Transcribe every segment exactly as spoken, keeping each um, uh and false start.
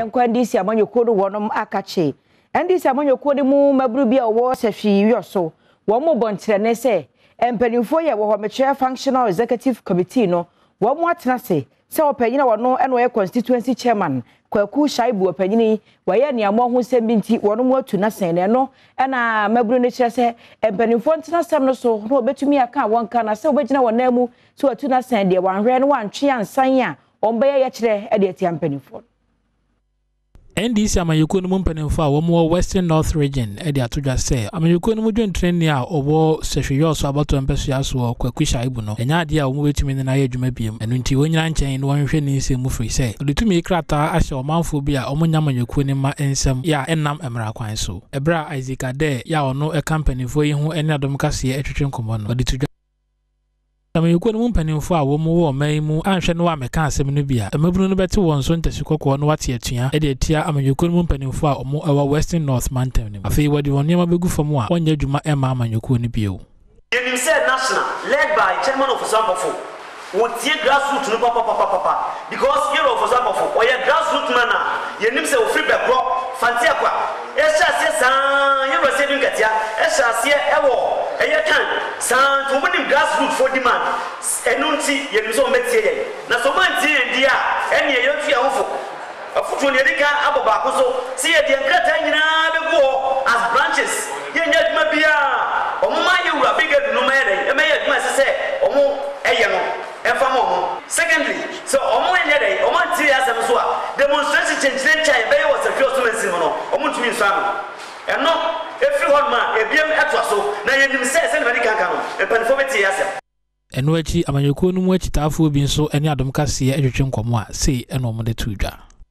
yenko N D C amanyoko do wonom akache N D C amanyoko de mu mabru bia wo sehwi Wiawso wo mo bontre ne se empanimfo ye wo ho meche functional executive committee no wo mo atena se se opanyina wono eno ye constituency chairman kwaku shaibu opanyini waye ne amo ho sembi nti wono mo atu na sen ne no ena mabru ne kire se empanimfo ntena sem no so no obetumi aka wonka na se obegina wonamu so atu na sen de wanhwe no wantwe ansan a ombaye ye kire e de ati empanimfo N D C amayoko no mpanimfo a wo Western North region e de atodwa se amayoko no mudwen training a owo Wiawso abato mpeso yaso kwaku shaibu no enya ade a wo betumi ne na ye adwuma biem enu nti wonyina nchen no wonhwe ne nse mu free se odetumi krata ahye omanfo bi a omonya amayoko ne ma ensem ya enam emra kwan so ebra Isaac Ade ya ono e company fo yi ho ene Adom Kasee etwetwe nkomo no odetudwa amayoko no mpanimfo a wo mo wo man mu anhwe no wa meka asem no bia amabunu no beti won so ntasikokko no wate atua e de atia amayoko no mpanimfo a omo ewa Western North Mountain ni afei wodi won niam abegu fam a wonye adwuma e ma amayoko no bio yenim said national led by chairman of Zambofo would tie grassroots no papa papa papa because hero of Zambofo or your grassroots man yenim say o free be pro fanti akwa e sha se san you say dun katia e sha se e wo eye kan san to woni grassroots for demand enunti yenim so metie ye na so man tie ndi a ene ye yotu ya hofo afutu ne dika aboba ko so si ye de nkrata nyina be go as branches ye nya duma bia omo ma ye wura bigger no mere e me ye duma se se omo eye no enfamo omo secondly so omo enya dey omo tie asem so a demonstration change chai be ye was a few students no omo tumi nso ano eno every one man ebiem eto so na ye nim se se ne be kan kan no e panifo betie asem eno achi amayoko no mu achitafo bi nso ene Adom Kasee etwetwe nkomo a sei eno omo de tudwa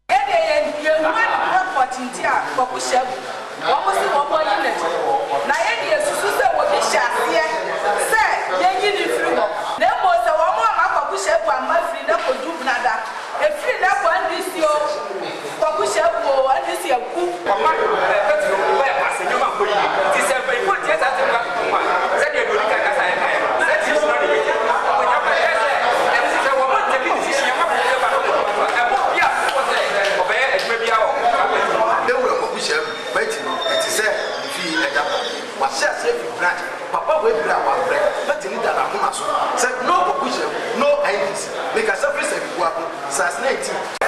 Papa we bra wa bre but ni da na kuma so say no no I D C make a surface e kwa so nineteen